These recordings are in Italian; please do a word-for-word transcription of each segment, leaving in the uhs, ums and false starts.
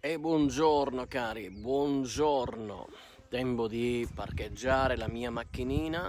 E buongiorno cari, buongiorno. Tempo di parcheggiare la mia macchinina.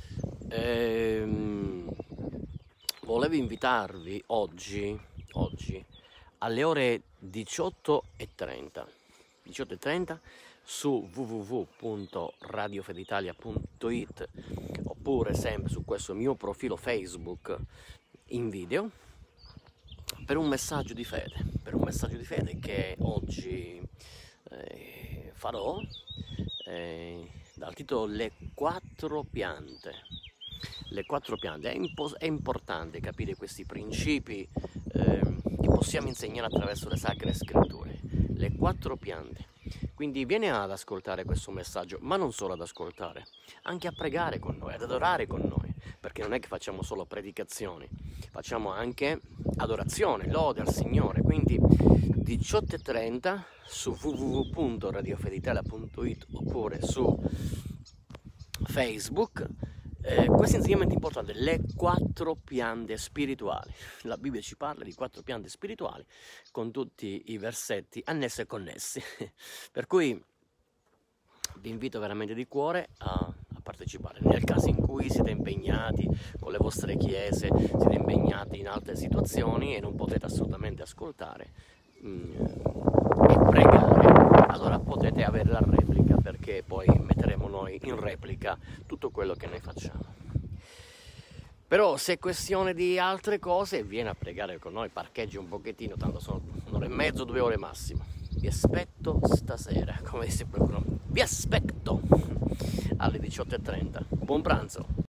Ehm, volevo invitarvi oggi, oggi alle ore diciotto e trenta diciotto e trenta su w w w punto radio feditalia punto it oppure sempre su questo mio profilo Facebook in video per un messaggio di fede, per un messaggio di fede che oggi eh, farò eh, dal titolo Le quattro piante. Le quattro piante. È, impo- è importante capire questi principi eh, che possiamo insegnare attraverso le Sacre Scritture. Le quattro piante. Quindi vieni ad ascoltare questo messaggio, ma non solo ad ascoltare, anche a pregare con noi, ad adorare con noi, perché non è che facciamo solo predicazioni, facciamo anche adorazione, lode al Signore. Quindi diciotto e trenta su w w w punto radio feditalia punto it oppure su Facebook. Eh, questo insegnamento è importante, le quattro piante spirituali. La Bibbia ci parla di quattro piante spirituali con tutti i versetti annessi e connessi. Per cui vi invito veramente di cuore a, a partecipare. Nel caso in cui siete impegnati con le vostre chiese, siete impegnati in altre situazioni e non potete assolutamente ascoltare mm, e pregare, allora potete avere la replica, perché poi metteremo noi in replica tutto quello che noi facciamo. Però se è questione di altre cose, vieni a pregare con noi, parcheggi un pochettino, tanto sono un'ora e mezzo, due ore massimo. Vi aspetto stasera, come dice qualcuno, vi aspetto alle diciotto e trenta. Buon pranzo!